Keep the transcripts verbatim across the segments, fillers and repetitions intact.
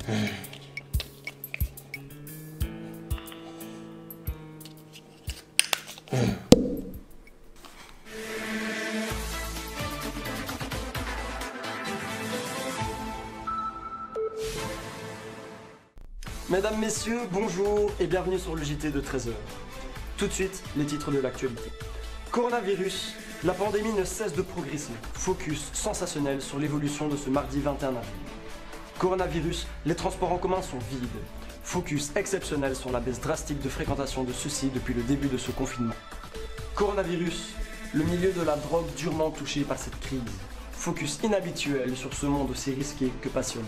Mesdames, messieurs, bonjour et bienvenue sur le J T de treize heures. Tout de suite, les titres de l'actualité. Coronavirus, la pandémie ne cesse de progresser. Focus sensationnel sur l'évolution de ce mardi vingt et un avril. Coronavirus, les transports en commun sont vides. Focus exceptionnel sur la baisse drastique de fréquentation de ceux-ci depuis le début de ce confinement. Coronavirus, le milieu de la drogue durement touché par cette crise. Focus inhabituel sur ce monde aussi risqué que passionnant.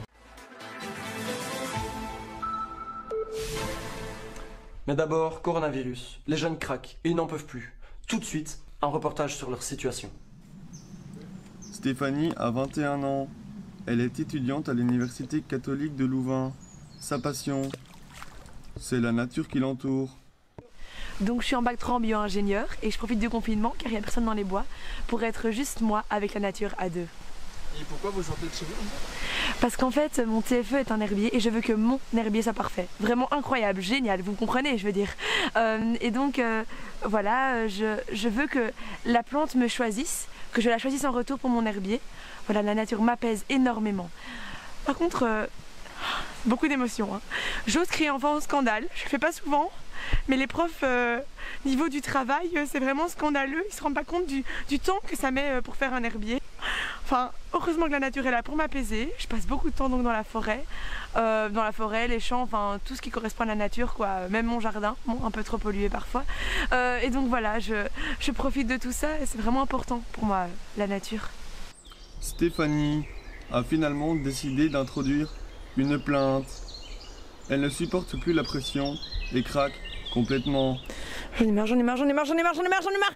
Mais d'abord, coronavirus. Les jeunes craquent et ils n'en peuvent plus. Tout de suite, un reportage sur leur situation. Stéphanie a vingt et un ans. Elle est étudiante à l'université catholique de Louvain. Sa passion, c'est la nature qui l'entoure. Donc je suis en bac trois en bio-ingénieur et je profite du confinement car il n'y a personne dans les bois pour être juste moi avec la nature à deux. Et pourquoi vous sortez de chez vous? Parce qu'en fait mon T F E est un herbier et je veux que mon herbier soit parfait. Vraiment incroyable, génial, vous comprenez je veux dire. Euh, et donc euh, voilà, je, je veux que la plante me choisisse, que je la choisisse en retour pour mon herbier. Voilà, la nature m'apaise énormément. Par contre, euh, beaucoup d'émotions. Hein. J'ose crier enfant au scandale, je le fais pas souvent. Mais les profs, euh, niveau du travail, euh, c'est vraiment scandaleux. Ils se rendent pas compte du, du temps que ça met euh, pour faire un herbier. Enfin, heureusement que la nature est là pour m'apaiser. Je passe beaucoup de temps donc dans la forêt, euh, dans la forêt, les champs, enfin tout ce qui correspond à la nature, quoi. Même mon jardin, bon, un peu trop pollué parfois. Euh, et donc voilà, je, je profite de tout ça et c'est vraiment important pour moi, la nature. Stéphanie a finalement décidé d'introduire une plainte. Elle ne supporte plus la pression et craque complètement. J'en ai marre, j'en ai marre, j'en ai marre, j'en ai marre, j'en ai marre, j'en ai marre.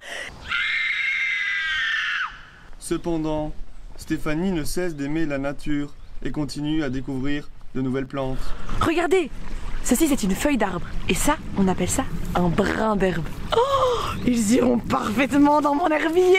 Cependant, Stéphanie ne cesse d'aimer la nature et continue à découvrir de nouvelles plantes. Regardez, ceci c'est une feuille d'arbre et ça, on appelle ça un brin d'herbe. Oh, ils iront parfaitement dans mon herbier.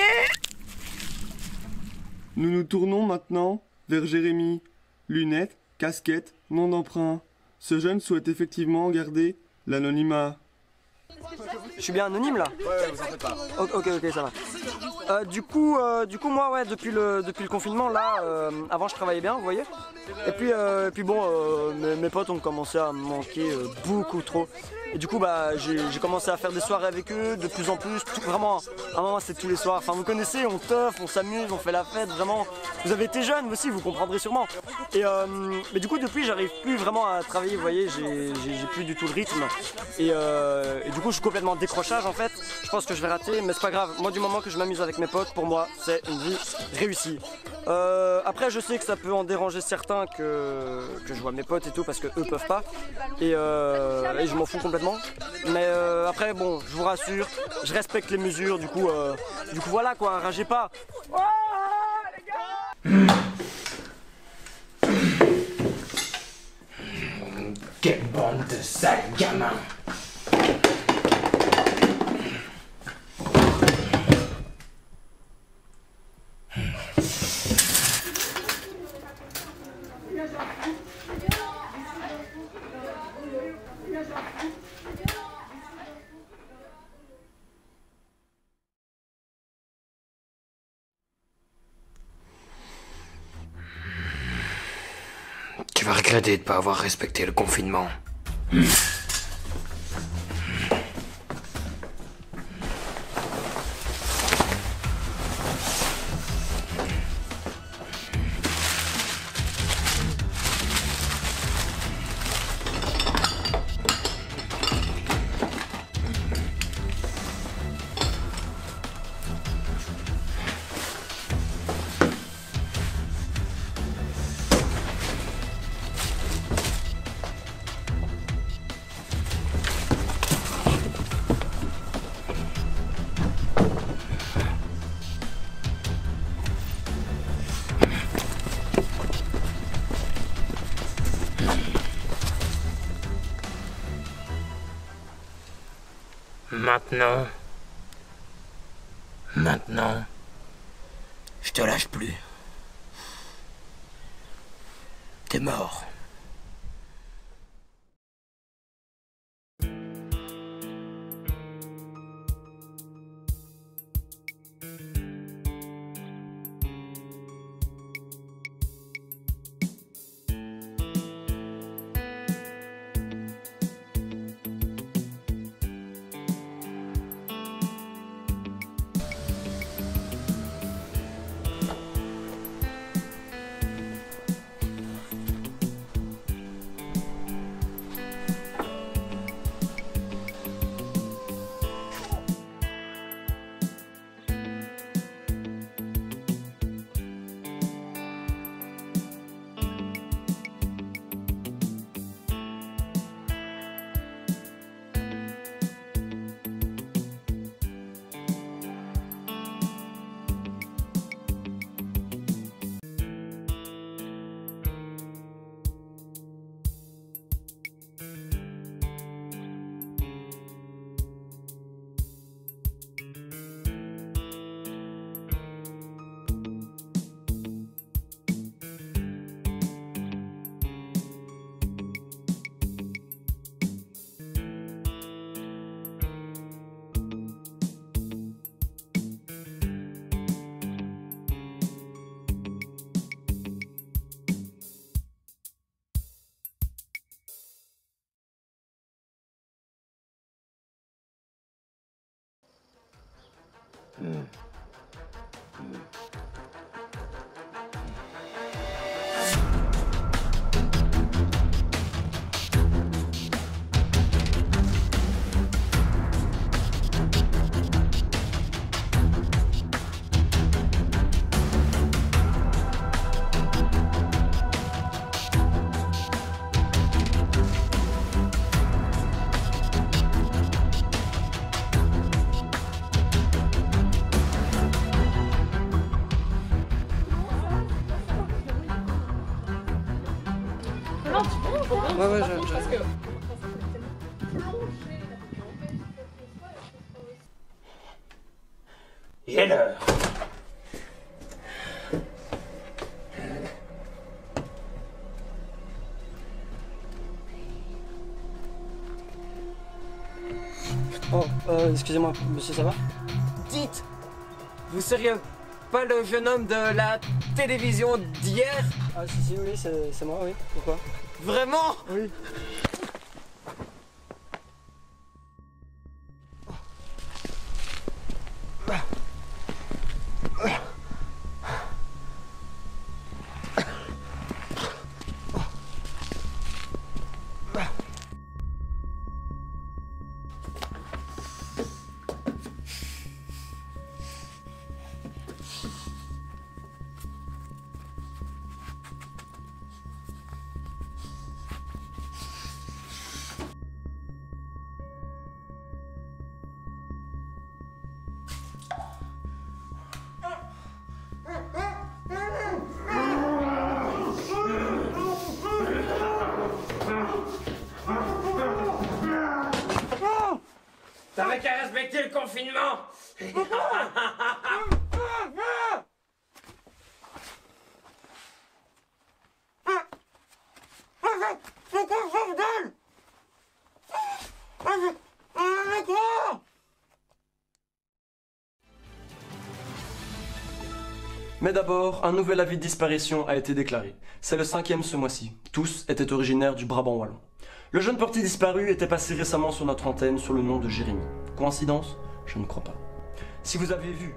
Nous nous tournons maintenant vers Jérémy. Lunettes, casquette, nom d'emprunt. Ce jeune souhaite effectivement garder l'anonymat. Je suis bien anonyme là? Ouais, vous en faites pas. Ok, ok, ok, ça va. Euh, du coup, euh, du coup, moi, ouais, depuis le, depuis le confinement, là, euh, avant je travaillais bien, vous voyez. Et puis, euh, et puis bon, euh, mes, mes potes ont commencé à me manquer euh, beaucoup trop. Et du coup, bah, j'ai commencé à faire des soirées avec eux de plus en plus. Tout, vraiment, à un moment, c'est tous les soirs. Enfin, vous connaissez, on teuf, on s'amuse, on fait la fête. Vraiment, vous avez été jeunes aussi, vous comprendrez sûrement. Et euh, mais du coup, depuis, j'arrive plus vraiment à travailler. Vous voyez, j'ai plus du tout le rythme. Et, euh, et du coup, je suis complètement décrochage en fait. Je pense que je vais rater, mais c'est pas grave. Moi, du moment que je m'amuse avec mes potes, pour moi, c'est une vie réussie. Euh, après, je sais que ça peut en déranger certains que, que je vois mes potes et tout parce que eux peuvent pas. Et, euh, et je m'en fous complètement. Mais euh, après, bon, je vous rassure, je respecte les mesures. Du coup, euh, du coup, voilà quoi, ragez pas. Oh, les gars. Quelle bande de sales gamins! Tu vas regretter de ne pas avoir respecté le confinement. Maintenant, maintenant, je te lâche plus. T'es mort. Ouais, ouais, je, je... Il est l'heure. Oh, euh, excusez-moi, monsieur, ça va? Dites, vous seriez pas le jeune homme de la télévision d'hier? Ah, si, si, oui, c'est c'est moi, oui. Pourquoi? Vraiment? Oui. T'avais qu'à respecter le confinement. Mais d'abord, un nouvel avis de disparition a été déclaré. C'est le cinquième ce mois-ci. Tous étaient originaires du Brabant wallon. Le jeune portier disparu était passé récemment sur notre antenne sous le nom de Jérémy. Coïncidence? Je ne crois pas. Si vous avez vu...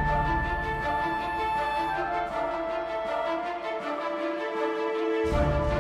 Bye.